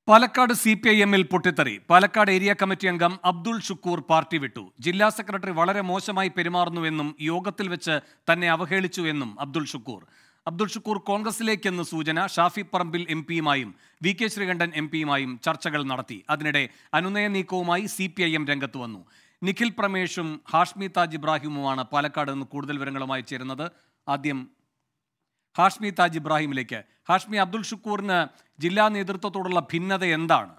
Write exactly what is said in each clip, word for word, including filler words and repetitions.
Palakkad C P I എമ്മിൽ പൊട്ടിത്തെറി. Palakkad area committee അംഗം അബ്ദുൾ ഷുക്കൂർ പാർട്ടി വിട്ടു. ജില്ലാ സെക്രട്ടറി വളരെ മോശമായി പെരുമാറുന്നുവെന്നും യോഗത്തിൽ വെച്ച് തന്നെ അവഹേളിച്ചുവെന്നും അബ്ദുൾ ഷുക്കൂർ. അബ്ദുൾ ഷുക്കൂർ കോൺഗ്രസിലേക്കെന്ന് സൂചന. ഷാഫി പറമ്പിൽ എം പിയുമായും വി കെ ശ്രീകണ്ഠൻ എം പിയുമായും ചർച്ചകൾ നടത്തി. അതിനിടെ അനുനയ നീക്കവുമായി സി പി ഐ എം രംഗത്ത് വന്നു. നിഖിൽ പ്രമേഷും ഹാഷ്മി താജ് ഇബ്രാഹിമുമാണ് പാലക്കാട് നിന്ന് കൂടുതൽ വിവരങ്ങളുമായി ചേരുന്നത്. ആദ്യം ഹാഷ്മി താജ് ഇബ്രാഹിമിലേക്ക്. ഹാഷ്മി, അബ്ദുൾ ഷുക്കൂറിന് ജില്ലാ നേതൃത്വത്തോടുള്ള ഭിന്നത എന്താണ്?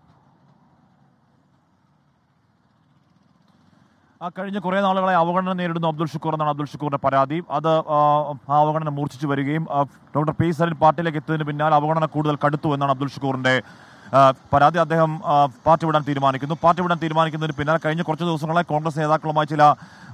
കഴിഞ്ഞ കുറേ നാളുകളായി അവഗണന നേരിടുന്ന അബ്ദുൾ ഷുക്കൂർ എന്നാണ് അബ്ദുൾ ഷുക്കൂറിന്റെ പരാതി. അത് ആ അവഗണന മൂർച്ഛിച്ചു വരികയും ഡോക്ടർ പി സരിൻ പാർട്ടിയിലേക്ക് എത്തുന്നതിന് പിന്നാലെ അവഗണന കൂടുതൽ കടുത്തു എന്നാണ് അബ്ദുൾ ഷുക്കൂറിന്റെ പരാതി. അദ്ദേഹം പാർട്ടി വിടാൻ തീരുമാനിക്കുന്നു. പാർട്ടി വിടാൻ തീരുമാനിക്കുന്നതിന് പിന്നാലെ കഴിഞ്ഞ കുറച്ച് ദിവസങ്ങളായി കോൺഗ്രസ് നേതാക്കളുമായി ചില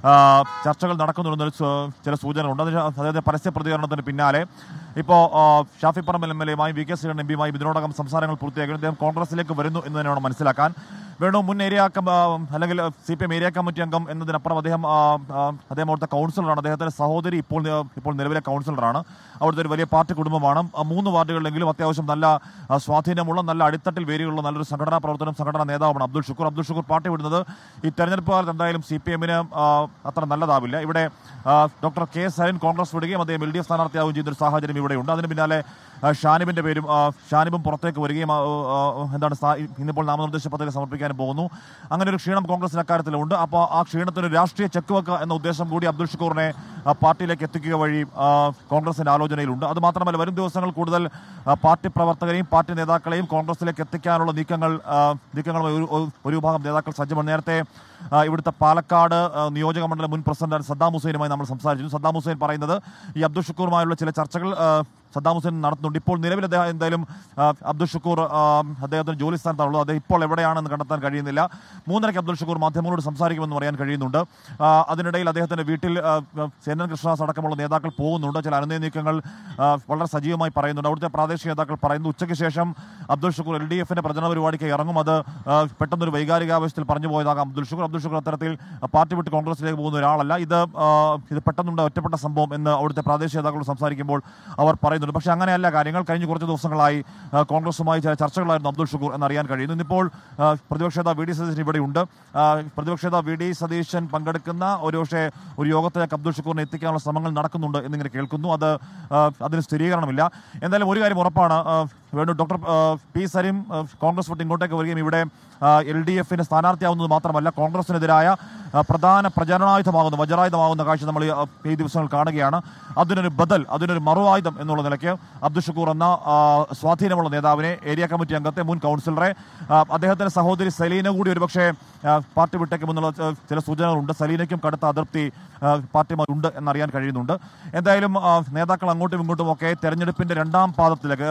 ചർച്ചകൾ നടക്കുന്നുണ്ടെന്നൊരു ചില സൂചനകളുണ്ട്. അതിന് അദ്ദേഹത്തിന്റെ പരസ്യ പ്രതികരണത്തിന് പിന്നാലെ ഇപ്പോൾ ഷാഫി പറമ്പിൽ എം എൽ എയുമായും വി കെ ശ്രീകണ്ഠൻ എം പിയുമായും ഇതിനോടകം സംസാരങ്ങൾ പൂർത്തിയാക്കി അദ്ദേഹം കോൺഗ്രസിലേക്ക് വരുന്നു എന്ന് തന്നെയാണ് മനസ്സിലാക്കാൻ. വേണു മുൻ ഏരിയ അല്ലെങ്കിൽ C P M area committee അംഗം എന്നതിനപ്പുറം അദ്ദേഹം അദ്ദേഹം അവിടുത്തെ കൗൺസിലറാണ്. അദ്ദേഹത്തിന്റെ സഹോദരി ഇപ്പോൾ ഇപ്പോൾ നിലവിലെ കൗൺസിലറാണ്. അവിടുത്തെ ഒരു വലിയ പാർട്ടി കുടുംബമാണ്. മൂന്ന് വാർഡുകളിലെങ്കിലും അത്യാവശ്യം നല്ല സ്വാധീനമുള്ള, നല്ല അടിത്തട്ടിൽ വേരുകളുള്ള നല്ലൊരു സംഘടനാ പ്രവർത്തനം, സംഘടനാ നേതാവാണ് അബ്ദുൾ ഷുക്കൂർ. അബ്ദുൾ ഷുക്കൂർ പാർട്ടി വിടുന്നത് ഈ തെരഞ്ഞെടുപ്പ് കാലത്ത് എന്തായാലും സി പി എമ്മിന് അത്ര നല്ലതാവില്ല. ഇവിടെ ഡോക്ടർ കെ സരിൻ കോൺഗ്രസ് വിടുകയും അദ്ദേഹം എൽ ഡി എഫ് സ്ഥാനാർത്ഥിയാവുകയും ചെയ്യുന്ന ഒരു സാഹചര്യം ഇവിടെയുണ്ട്. അതിന് പിന്നാലെ ഷാനിബിന്റെ പേരും ഷാനിബും പുറത്തേക്ക് വരികയും എന്താണ് ഇന്നിപ്പോൾ നാമനിർദ്ദേശ പത്രിക സമർപ്പിക്കാൻ പോകുന്നു. അങ്ങനെ ഒരു ക്ഷീണം കോൺഗ്രസിന് അക്കാര്യത്തിലുണ്ട്. അപ്പോൾ ആ ക്ഷീണത്തിന് രാഷ്ട്രീയ ചെക്ക് വെക്കുക എന്ന ഉദ്ദേശം കൂടി അബ്ദുൾ ഷുക്കൂറിനെ പാർട്ടിയിലേക്ക് എത്തിക്കുക വഴി കോൺഗ്രസിന്റെ ആലോചനയിലുണ്ട്. അത് മാത്രമല്ല, വരും ദിവസങ്ങൾ കൂടുതൽ പാർട്ടി പ്രവർത്തകരെയും പാർട്ടി നേതാക്കളെയും കോൺഗ്രസിലേക്ക് എത്തിക്കാനുള്ള നീക്കങ്ങൾ നീക്കങ്ങൾ ഒരു വിഭാഗം നേതാക്കൾ സജ്ജമാണ്. നേരത്തെ ഇവിടുത്തെ പാലക്കാട് നിയോജക മണ്ഡലം മുൻ പ്രസിഡന്റ് സദ്ദാം ഹുസൈനുമായി നമ്മൾ സംസാരിച്ചു. സദ്ദാം ഹുസൈൻ പറയുന്നത് ഈ അബ്ദുൾ ഷുക്കൂറുമായുള്ള ചില ചർച്ചകൾ സദ്ദാം ഹുസൈൻ നടത്തുന്നുണ്ട്. ഇപ്പോൾ നിലവിൽ അദ്ദേഹം എന്തായാലും അബ്ദുൾ ഷുക്കൂർ അദ്ദേഹത്തിന് ജോലി സ്ഥാനത്താണുള്ളത്. അദ്ദേഹം ഇപ്പോൾ എവിടെയാണെന്ന് കണ്ടെത്താൻ കഴിയുന്നില്ല. മൂന്നരയ്ക്ക് അബ്ദുൾ ഷുക്കൂർ മാധ്യമങ്ങളോട് സംസാരിക്കുമെന്ന് പറയാൻ കഴിയുന്നുണ്ട്. അതിനിടയിൽ അദ്ദേഹത്തിന്റെ വീട്ടിൽ എൻ എൻ കൃഷ്ണദാസ് അടക്കമുള്ള നേതാക്കൾ പോകുന്നുണ്ട്. ചില അനുനയ നീക്കങ്ങൾ വളരെ സജീവമായി പറയുന്നുണ്ട്. അവിടുത്തെ പ്രാദേശിക നേതാക്കൾ പറയുന്നു ഉച്ചയ്ക്ക് ശേഷം അബ്ദുൾ ഷുക്കൂർ എൽ ഡി എഫിന്റെ പ്രചരണ പരിപാടിക്ക് ഇറങ്ങും. അത് പെട്ടെന്നൊരു വൈകാരികാവേശത്തിൽ പറഞ്ഞു പോയതാകാം അബ്ദുൾ ഷുക്കൂർ. അബ്ദുൾ ഷുക്കൂർ അത്തരത്തിൽ പാർട്ടി വിട്ട് കോൺഗ്രസിലേക്ക് പോകുന്ന ഒരാളല്ല. ഇത് ഇത് പെട്ടെന്നുണ്ട് ഒറ്റപ്പെട്ട സംഭവം എന്ന് അവിടുത്തെ പ്രാദേശിക നേതാക്കളോട് സംസാരിക്കുമ്പോൾ അവർ പറയുന്നു. പക്ഷേ അങ്ങനെയല്ല കാര്യങ്ങൾ. കഴിഞ്ഞ കുറച്ച് ദിവസങ്ങളായി കോൺഗ്രസുമായി ചില ചർച്ചകളായിരുന്നു അബ്ദുൾ ഷുക്കൂർ എന്നറിയാൻ കഴിയുന്നു. ഇന്നിപ്പോൾ പ്രതിപക്ഷ നേതാവ് വി ഡി സതീശൻ ഇവിടെയുണ്ട്. പ്രതിപക്ഷ നേതാവ് വി ഡി സതീശൻ പങ്കെടുക്കുന്ന ഒരു പക്ഷേ ഒരു യോഗത്തിലേക്ക് അബ്ദുൾ ഷുക്കൂറിനെ എത്തിക്കാനുള്ള ശ്രമങ്ങൾ നടക്കുന്നുണ്ട് എന്നിങ്ങനെ കേൾക്കുന്നു. അത് അതിന് സ്ഥിരീകരണമില്ല. എന്തായാലും ഒരു കാര്യം ഉറപ്പാണ്, വേണു, ഡോക്ടർ പി സരിൻ കോൺഗ്രസ് വിട്ട് ഇങ്ങോട്ടേക്ക് വരികയും ഇവിടെ എൽ ഡി എഫിന് സ്ഥാനാർത്ഥിയാവുന്നത് മാത്രമല്ല കോൺഗ്രസിനെതിരായ പ്രധാന പ്രചരണായുധമാകുന്ന വജ്രായുധമാകുന്ന കാഴ്ച നമ്മൾ ഈ ദിവസങ്ങൾ കാണുകയാണ്. അതിനൊരു ബദൽ, അതിനൊരു മറുആയുധം എന്നുള്ള നിലയ്ക്ക് അബ്ദുൾ ഷുക്കൂർ എന്ന സ്വാധീനമുള്ള നേതാവിനെ, ഏരിയ കമ്മിറ്റി അംഗത്തെ, മുൻ കൗൺസിലറെ, അദ്ദേഹത്തിന്റെ സഹോദരി സലീന കൂടി ഒരുപക്ഷെ പാർട്ടി വിട്ടേക്കുമെന്നുള്ള ചില സൂചനകളുണ്ട്. സലീനയ്ക്കും കടുത്ത അതിർത്തി പാർട്ടിയുമായുണ്ട് എന്നറിയാൻ കഴിയുന്നുണ്ട്. എന്തായാലും നേതാക്കൾ അങ്ങോട്ടും ഇങ്ങോട്ടും ഒക്കെ തെരഞ്ഞെടുപ്പിന്റെ രണ്ടാം പാദത്തിലേക്ക്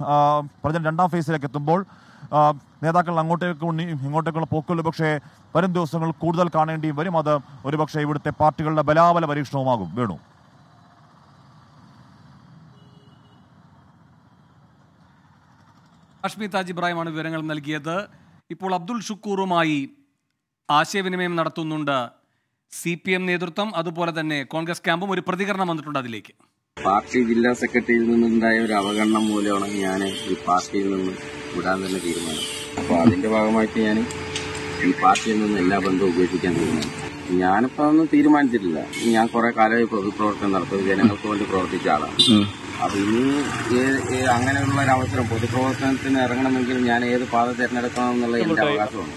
പ്രചരണ രണ്ടാം ഫേസിലേക്ക് എത്തുമ്പോൾ നേതാക്കൾ അങ്ങോട്ടേക്ക് ഇങ്ങോട്ടേക്കുള്ള പോക്കുകൾ പക്ഷേ വരും ദിവസങ്ങൾ കൂടുതൽ കാണേണ്ടിയും വരും. അത് ഒരുപക്ഷെ ഇവിടുത്തെ പാർട്ടികളുടെ ബലാബല പരീക്ഷണവുമാകും. വേണു, ഹാഷ്മി താജ് ഇബ്രാഹിമാണ് വിവരങ്ങൾ നൽകിയത്. ഇപ്പോൾ അബ്ദുൾ ഷുക്കൂറുമായി ആശയവിനിമയം നടത്തുന്നുണ്ട് സി പി എം നേതൃത്വം, അതുപോലെ തന്നെ കോൺഗ്രസ് ക്യാമ്പും. ഒരു പ്രതികരണം വന്നിട്ടുണ്ട് അതിലേക്ക്. പാർട്ടി ജില്ലാ സെക്രട്ടറിയിൽ നിന്നുണ്ടായ ഒരു അവഗണന മൂലമാണ് ഞാൻ ഈ പാർട്ടിയിൽ നിന്ന് വിടാൻ തന്നെ തീരുമാനം. അപ്പോൾ അതിന്റെ ഭാഗമായിട്ട് ഞാൻ ഈ പാർട്ടിയിൽ നിന്ന് എല്ലാ ബന്ധവും ഉപേക്ഷിക്കാൻ തീരുമാനിച്ചു. ഞാനിപ്പോൾ ഒന്നും തീരുമാനിച്ചിട്ടില്ല. ഞാൻ കുറെ കാലമായി പൊതുപ്രവർത്തനം നടത്തും, ജനങ്ങൾക്ക് വേണ്ടി പ്രവർത്തിച്ച ആളാണ്. അപ്പൊ ഇനി അങ്ങനെയുള്ള ഒരു അവസരം പൊതുപ്രവർത്തനത്തിന് ഇറങ്ങണമെങ്കിൽ ഞാൻ ഏത് പാത തിരഞ്ഞെടുക്കണം എന്നുള്ള എന്റെ അവകാശമാണ്.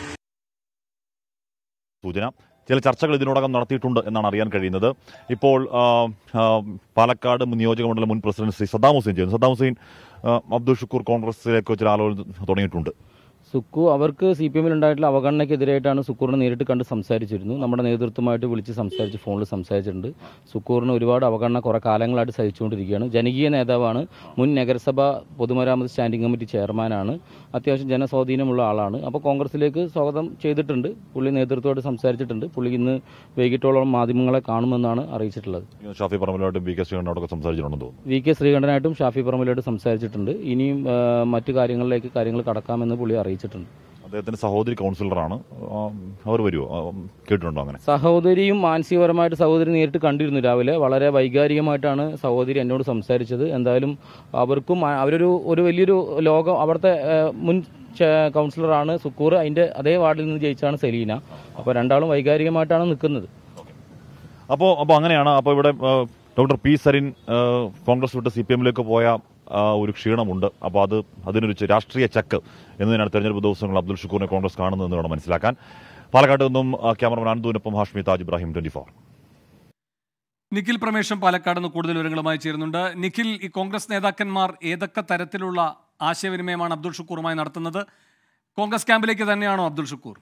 സൂചന ചില ചർച്ചകൾ ഇതിനോടകം നടത്തിയിട്ടുണ്ട് എന്നാണ് അറിയാൻ കഴിയുന്നത്. ഇപ്പോൾ പാലക്കാട് നിയോജക മണ്ഡലം മുൻ പ്രസിഡന്റ് ശ്രീ സദ്ദാം ഹുസൈൻ ചെയ്യുന്നു. സദ്ദാം ഹുസൈൻ, അബ്ദുൾ ഷുക്കൂർ കോൺഗ്രസിലേക്ക് ചില ആലോചന തുടങ്ങിയിട്ടുണ്ട്. സുക്കു അവർക്ക് സി പി എമ്മിൽ ഉണ്ടായിട്ടുള്ള അവഗണനയ്ക്കെതിരായിട്ടാണ് സുക്കൂറിനെ നേരിട്ട് കണ്ട് സംസാരിച്ചിരുന്നു. നമ്മുടെ നേതൃത്വമായിട്ട് വിളിച്ച് സംസാരിച്ച് ഫോണിൽ സംസാരിച്ചിട്ടുണ്ട്. സുക്കൂറിന് ഒരുപാട് അവഗണന കുറേ കാലങ്ങളായിട്ട് സഹിച്ചുകൊണ്ടിരിക്കുകയാണ്. ജനകീയ നേതാവാണ്, മുൻ നഗരസഭ പൊതുമരാമത്ത് സ്റ്റാൻഡിംഗ് കമ്മിറ്റി ചെയർമാനാണ്, അത്യാവശ്യം ജനസ്വാധീനമുള്ള ആളാണ്. അപ്പോൾ കോൺഗ്രസിലേക്ക് സ്വാഗതം ചെയ്തിട്ടുണ്ട്. പുള്ളി നേതൃത്വമായിട്ട് സംസാരിച്ചിട്ടുണ്ട്. പുള്ളി ഇന്ന് വൈകിട്ടോളം മാധ്യമങ്ങളെ കാണുമെന്നാണ് അറിയിച്ചിട്ടുള്ളത്. ഷാഫി പറമ്പിലായിട്ടും വി കെ ശ്രീകണ്ഠനോടൊക്കെ സംസാരിച്ചിട്ടുണ്ടെന്ന് തോന്നുന്നു. വി കെ ശ്രീകണ്ഠനായിട്ടും ഷാഫി പറമ്പിലായിട്ടും സംസാരിച്ചിട്ടുണ്ട്. ഇനിയും മറ്റു കാര്യങ്ങളിലേക്ക് കാര്യങ്ങൾ കടക്കാമെന്ന് പുള്ളി അറിയിച്ചു. അദ്ദേഹത്തിന്റെ സഹോദരി കൗൺസിലറാണ്. അവർ വരുമോ? കേട്ടിട്ടുണ്ടോ അങ്ങനെ? സഹോദരിയും മാനസികപരമായിട്ട് സഹോദരി നേരിട്ട് കണ്ടിരുന്നു. രാവിലെ വളരെ വൈകാരികമായിട്ടാണ് സഹോദരി എന്നോട് സംസാരിച്ചത്. എന്തായാലും അവർക്കും അവരൊരു ഒരു വലിയൊരു ലോകം, അവിടുത്തെ മുൻ കൗൺസിലറാണ് സുക്കൂർ, അതിന്റെ അതേ വാർഡിൽ നിന്ന് ജയിച്ചാണ് സെലീന. അപ്പോൾ രണ്ടാളും വൈകാരികമായിട്ടാണ് നിൽക്കുന്നത്. അപ്പോൾ അപ്പോൾ അങ്ങനെയാണ്. അപ്പോൾ ഇവിടെ ഡോക്ടർ പി സരിൻ കോൺഗ്രസ് വിട്ട് സി പി എമ്മിലേക്ക് പോയ ഒരു ക്ഷീണമുണ്ട്. അപ്പോൾ അത് അതിനൊരു രാഷ്ട്രീയ ചക്ക് എന്നതിനാണ് തെരഞ്ഞെടുപ്പ് ദിവസങ്ങൾ അബ്ദുൽ ഷുക്കൂറിനെ കോൺഗ്രസ് കാണുന്നതെന്ന് വേണം മനസ്സിലാക്കാൻ. പാലക്കാട് നിന്നും ക്യാമറമാൻ അനന്തുവിനൊപ്പം ഹാഷ്മി താജ് ഇബ്രാഹിം, ട്വന്റി ഫോർ. നിഖിൽ പ്രമേശം പാലക്കാട് നിന്ന് കൂടുതൽ വിവരങ്ങളുമായി ചേരുന്നുണ്ട്. നിഖിൽ, ഈ കോൺഗ്രസ് നേതാക്കന്മാർ ഏതൊക്കെ തരത്തിലുള്ള ആശയവിനിമയമാണ് അബ്ദുൽ ഷുക്കൂറുമായി നടത്തുന്നത്? കോൺഗ്രസ് ക്യാമ്പിലേക്ക് തന്നെയാണോ അബ്ദുൽ ഷുക്കൂർ?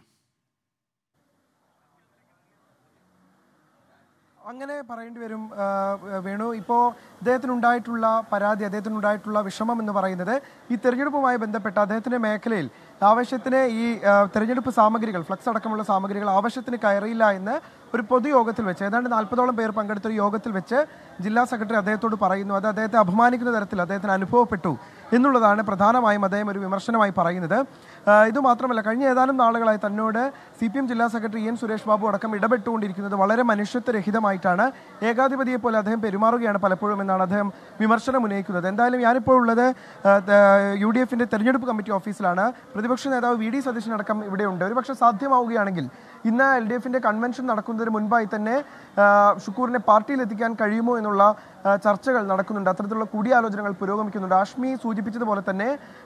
അങ്ങനെ പറയേണ്ടി വരും വേണു. ഇപ്പോൾ അദ്ദേഹത്തിനുണ്ടായിട്ടുള്ള പരാതി, അദ്ദേഹത്തിനുണ്ടായിട്ടുള്ള വിഷമം എന്ന് പറയുന്നത് ഈ തെരഞ്ഞെടുപ്പുമായി ബന്ധപ്പെട്ട അദ്ദേഹത്തിൻ്റെ മേഖലയിൽ ആവശ്യത്തിന് ഈ തെരഞ്ഞെടുപ്പ് സാമഗ്രികൾ, ഫ്ലക്സ് അടക്കമുള്ള സാമഗ്രികൾ ആവശ്യത്തിന് കയറിയില്ല എന്ന് ഒരു പൊതുയോഗത്തിൽ വെച്ച് ഏതാണ്ട് നാൽപ്പതോളം പേർ പങ്കെടുത്ത ഒരു യോഗത്തിൽ വെച്ച് ജില്ലാ സെക്രട്ടറി അദ്ദേഹത്തോട് പറയുന്നു. അത് അദ്ദേഹത്തെ അപമാനിക്കുന്ന തരത്തിൽ അദ്ദേഹത്തിന് അനുഭവപ്പെട്ടു എന്നുള്ളതാണ് പ്രധാനമായും അദ്ദേഹം ഒരു വിമർശനമായി പറയുന്നത്. ഇതുമാത്രമല്ല, കഴിഞ്ഞ ഏതാനും നാളുകളായി തന്നോട് സി പി എം ജില്ലാ സെക്രട്ടറി എൻ സുരേഷ് ബാബു അടക്കം ഇടപെട്ടുകൊണ്ടിരിക്കുന്നത് വളരെ മനുഷ്യത്വരഹിതമായിട്ടാണ്, ഏകാധിപതിയെ പോലെ അദ്ദേഹം പെരുമാറുകയാണ് പലപ്പോഴും എന്നാണ് അദ്ദേഹം വിമർശനം ഉന്നയിക്കുന്നത്. എന്തായാലും ഞാനിപ്പോൾ ഉള്ളത് യു ഡി എഫിൻ്റെ തെരഞ്ഞെടുപ്പ് കമ്മിറ്റി ഓഫീസിലാണ്. പ്രതിപക്ഷ നേതാവ് വി ഡി സതീശൻ അടക്കം ഇവിടെയുണ്ട്. ഒരുപക്ഷെ സാധ്യമാവുകയാണെങ്കിൽ ഇന്ന് എൽ ഡി എഫിൻ്റെ കൺവെൻഷൻ നടക്കുന്നതിന് മുൻപായി തന്നെ ഷുക്കൂറിനെ പാർട്ടിയിൽ എത്തിക്കാൻ കഴിയുമോ എന്നുള്ള ചർച്ചകൾ നടക്കുന്നുണ്ട്. അത്തരത്തിലുള്ള കൂടിയാലോചനകൾ പുരോഗമിക്കുന്നുണ്ട്. ആഷ്മി സൂചിപ്പിച്ചതുപോലെ തന്നെ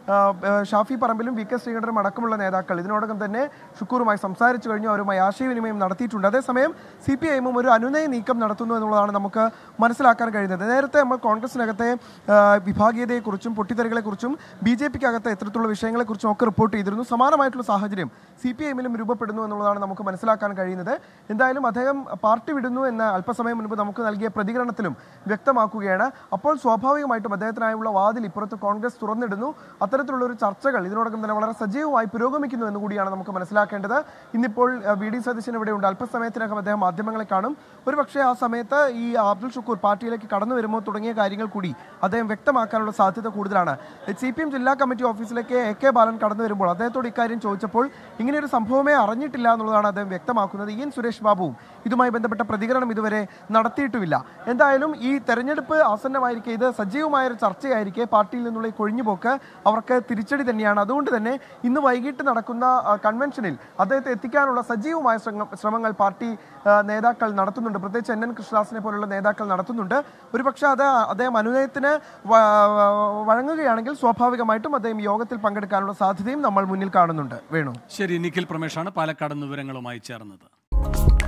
ഷാഫി പറമ്പിലും വി കെ ശ്രീകണ്ഠനും അടക്കമുള്ള നേതാക്കൾ ഇതിനോടകം തന്നെ ഷുക്കൂറുമായി സംസാരിച്ചു കഴിഞ്ഞു, അവരുമായി ആശയവിനിമയം നടത്തിയിട്ടുണ്ട്. അതേസമയം സി പി ഐ എമ്മും ഒരു അനുനയ നീക്കം നടത്തുന്നു എന്നുള്ളതാണ് നമുക്ക് മനസ്സിലാക്കാൻ കഴിയുന്നത്. നേരത്തെ നമ്മൾ കോൺഗ്രസിനകത്തെ വിഭാഗീയതയെക്കുറിച്ചും പൊട്ടിത്തെറികളെക്കുറിച്ചും ബി ജെ പിക്ക് അകത്തെ ഇത്തരത്തിലുള്ള വിഷയങ്ങളെക്കുറിച്ചും ഒക്കെ റിപ്പോർട്ട് ചെയ്തിരുന്നു. സമാനമായിട്ടുള്ള സാഹചര്യം സി പി ഐ എമ്മിലും രൂപപ്പെടുന്നു എന്നുള്ളതാണ് നമുക്ക് മനസ്സിലാക്കാൻ കഴിയുന്നത്. എന്തായാലും അദ്ദേഹം പാർട്ടി വിടുന്നു എന്ന് അല്പസമയം മുൻപ് നമുക്ക് നൽകിയ പ്രതികരണത്തിലും വ്യക്തമാക്കുകയാണ്. അപ്പോൾ സ്വാഭാവികമായിട്ടും അദ്ദേഹത്തിനായുള്ള വാതിൽ ഇപ്പുറത്ത് കോൺഗ്രസ് തുറന്നിടുന്നു. അത്തരത്തിലുള്ള ഒരു ചർച്ചകൾ ഇതിനോടകം തന്നെ വളരെ സജീവമായി പുരോഗമിക്കുന്നു എന്ന് കൂടിയാണ് നമുക്ക് മനസ്സിലാക്കേണ്ടത്. ഇന്നിപ്പോൾ വി ഡി സതീശൻ ഇവിടെയുണ്ട്. അല്പസമയത്തിനകം അദ്ദേഹം മാധ്യമങ്ങളെ കാണും. ഒരുപക്ഷെ ആ സമയത്ത് ഈ അബ്ദുൽ ഷുക്കൂർ പാർട്ടിയിലേക്ക് കടന്നു വരുമോ തുടങ്ങിയ കാര്യങ്ങൾ കൂടി അദ്ദേഹം വ്യക്തമാക്കാനുള്ള സാധ്യത കൂടുതലാണ്. സി പി എം ജില്ലാ കമ്മിറ്റി ഓഫീസിലേക്ക് എ കെ ബാലൻ കടന്നു വരുമ്പോൾ അദ്ദേഹത്തോട് ഇക്കാര്യം ചോദിച്ചപ്പോൾ ഇങ്ങനെയൊരു സംഭവമേ അറിഞ്ഞിട്ടില്ല എന്നുള്ളതാണ് അദ്ദേഹം വ്യക്തമാക്കുന്നത്. ഇ എൻ സുരേഷ് ബാബുവും ഇതുമായി ബന്ധപ്പെട്ട പ്രതികരണം ഇതുവരെ നടത്തിയിട്ടുമില്ല. എന്തായാലും ഈ തെരഞ്ഞെടുപ്പ് ആസന്നമായിരിക്കെ ഇത് സജീവമായൊരു ചർച്ചയായിരിക്കെ പാർട്ടിയിൽ നിന്നുള്ള ഈ കൊഴിഞ്ഞുപോക്ക് അവർക്ക് തിരിച്ചടി തന്നെയാണ്. അതുകൊണ്ട് തന്നെ ഇന്ന് വൈകിട്ട് നടക്കുന്ന കൺവെൻഷനിൽ അദ്ദേഹത്തെ എത്തിക്കാനുള്ള സജീവമായ ശ്രമങ്ങൾ പാർട്ടി നേതാക്കൾ നടത്തുന്നുണ്ട്. പ്രത്യേകിച്ച് എൻ എൻ കൃഷ്ണദാസിനെ പോലുള്ള നേതാക്കൾ നടത്തുന്നുണ്ട്. ഒരുപക്ഷെ അത് അദ്ദേഹം അനുനയത്തിന് വഴങ്ങുകയാണെങ്കിൽ സ്വാഭാവികമായിട്ടും അദ്ദേഹം യോഗത്തിൽ പങ്കെടുക്കാനുള്ള സാധ്യതയും നമ്മൾ മുന്നിൽ കാണുന്നുണ്ട്. വേണു. ശരി, നിഖിൽ പ്രമേശാണ് പാലക്കാട് വിവരങ്ങളുമായി ചേർന്നത്.